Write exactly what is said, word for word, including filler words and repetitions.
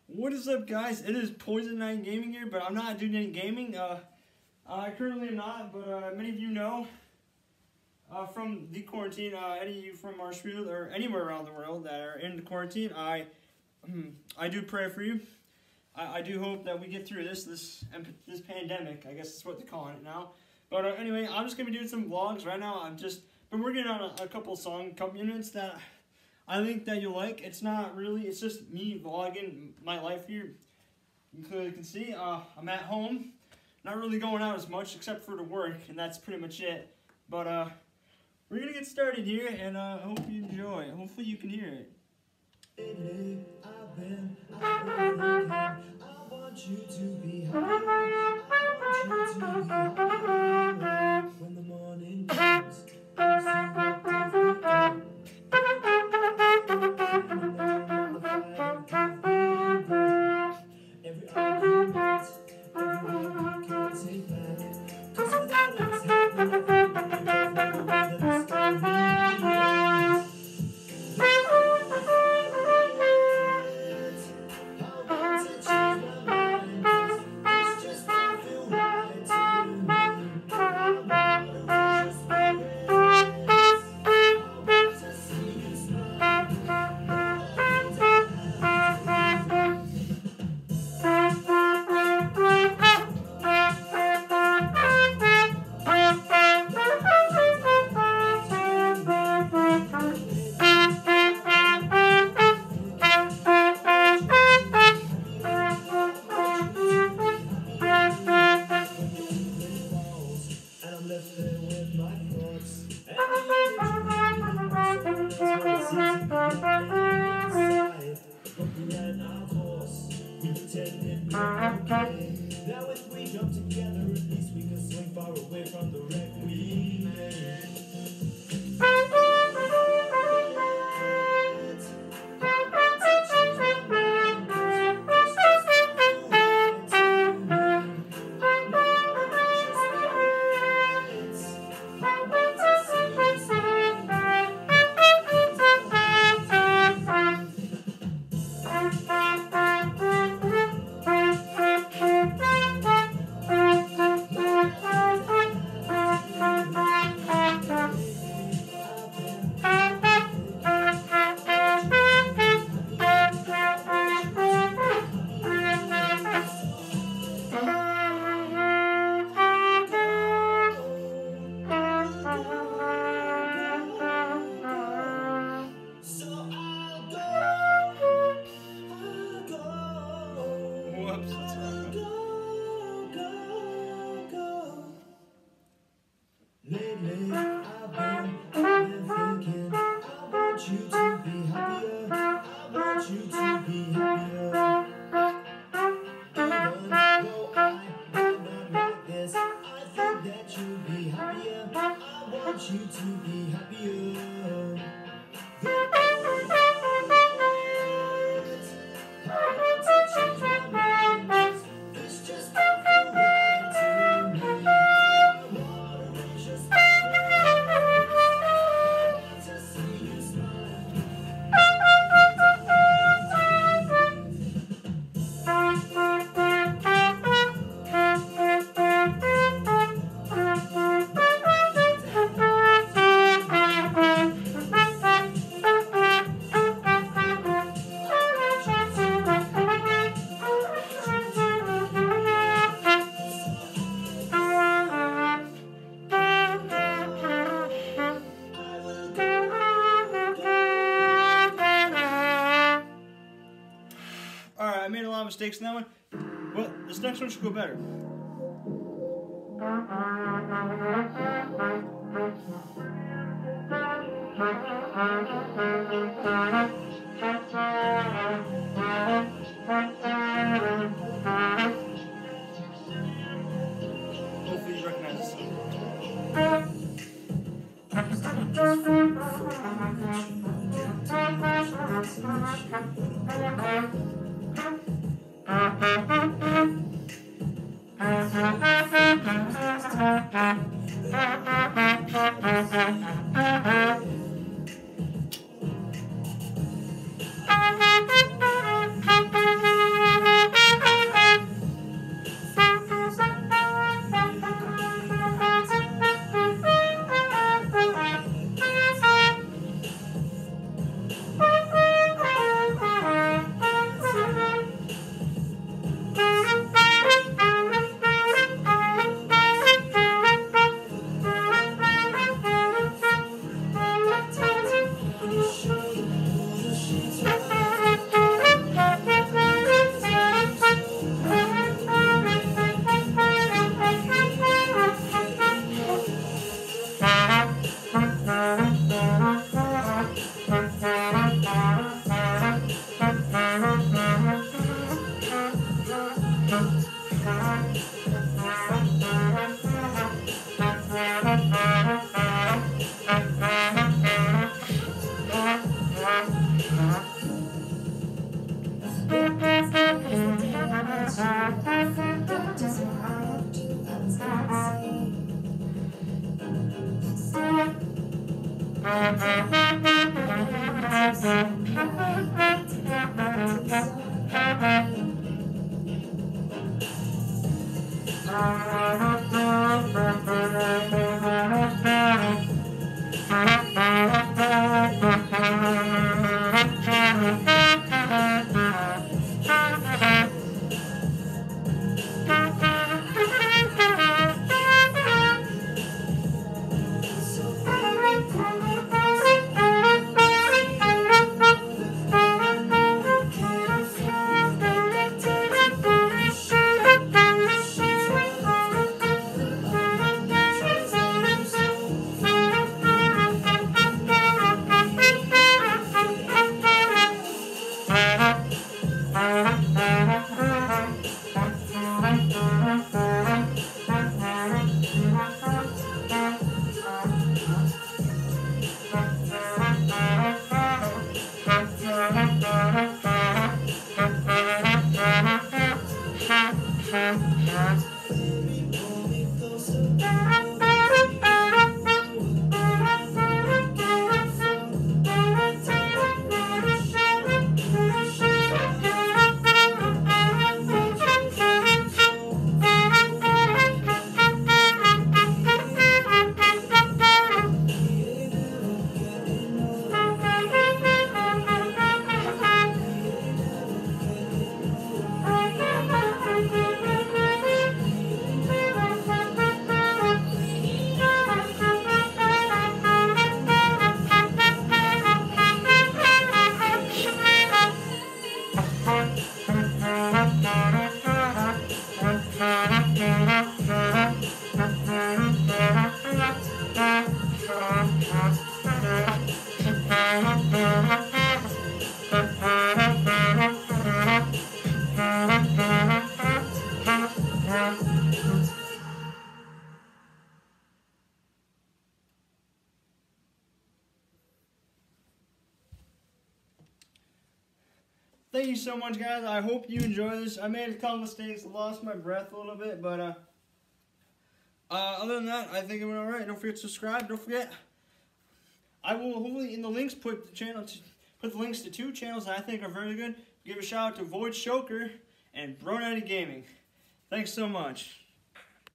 What is up, guys? It is PoisonKnight Gaming here, but I'm not doing any gaming. Uh, I currently am not, but uh, many of you know uh, from the quarantine, uh, any of you from Marshfield or anywhere around the world that are in the quarantine, I I do pray for you. I, I do hope that we get through this this this pandemic. I guess that's what they're calling it now. But uh, anyway, I'm just gonna be doing some vlogs right now. I've just been working on a, a couple song accompaniments that I think that you'll like. It's not really, it's just me vlogging my life here. You clearly can see, uh, I'm at home, not really going out as much except for to work, and that's pretty much it. But uh, we're gonna get started here, and I uh, hope you enjoy. Hopefully you can hear it. Lately, I've been, I've been thinking, I want you to be happy. I want you to be happy. When the morning comes, you see what we've become. Every argument, every word we can't take back. 'Cause without us, we'll never know where the story ends. Now if we jump together, at least we can swing far away from the wreck we made. Lately, I've been, I've been thinking, I want you to be happier, I want you to be happier. Even though I might not like this, I think that you'll be happier, I want you to be happier. I want to change my mind, it's just not the way to me. Alright, I made a lot of mistakes in that one. Well, this next one should go better. Hopefully you recognize this song. Thank you so much, guys. I hope you enjoy this. I made a couple mistakes, lost my breath a little bit, but uh, uh, other than that, I think it went all right. Don't forget to subscribe. Don't forget, I will hopefully in the links put the channel to, put the links to two channels that I think are very good. Give a shout out to Void Shoker and Bro ninety Gaming. Thanks so much.